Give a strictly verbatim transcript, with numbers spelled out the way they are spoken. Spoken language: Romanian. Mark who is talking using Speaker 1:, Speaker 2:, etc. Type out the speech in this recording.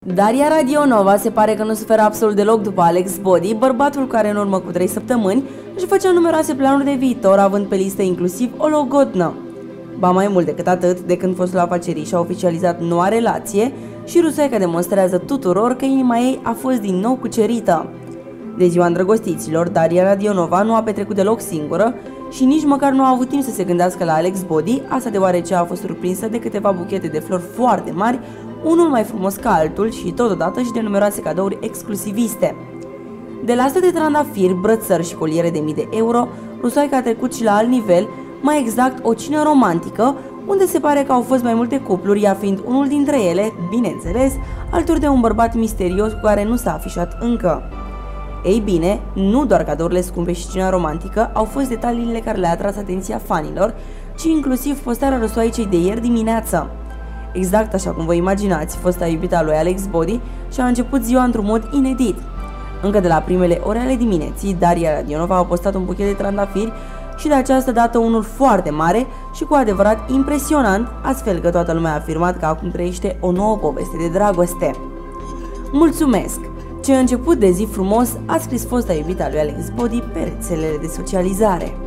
Speaker 1: Daria Radionova se pare că nu suferă absolut deloc după Alex Body, bărbatul care în urmă cu trei săptămâni își făcea numeroase planuri de viitor, având pe listă inclusiv o logodnă. Ba mai mult decât atât, de când fostul afaceriș a oficializat noua relație, și rusoaica demonstrează tuturor că inima ei a fost din nou cucerită. De ziua îndrăgostiților, Daria Radionova nu a petrecut deloc singură și nici măcar nu a avut timp să se gândească la Alex Body, asta deoarece a fost surprinsă de câteva buchete de flori foarte mari, unul mai frumos ca altul și totodată și de numeroase cadouri exclusiviste. De la sute de trandafiri, brățări și coliere de mii de euro, rusoaica a trecut și la alt nivel, mai exact o cină romantică, unde se pare că au fost mai multe cupluri, ea fiind unul dintre ele, bineînțeles, alături de un bărbat misterios cu care nu s-a afișat încă. Ei bine, nu doar cadourile scumpe și cina romantică au fost detaliile care le-a atras atenția fanilor, ci inclusiv postarea rusoaicei de ieri dimineață. Exact așa cum vă imaginați, fosta iubita lui Alex Body și-a început ziua într-un mod inedit. Încă de la primele ore ale dimineții, Daria Radionova a postat un buchet de trandafiri și de această dată unul foarte mare și cu adevărat impresionant, astfel că toată lumea a afirmat că acum trăiește o nouă poveste de dragoste. Mulțumesc! Ce început de zi frumos, a scris fosta iubita lui Alex Body pe rețelele de socializare.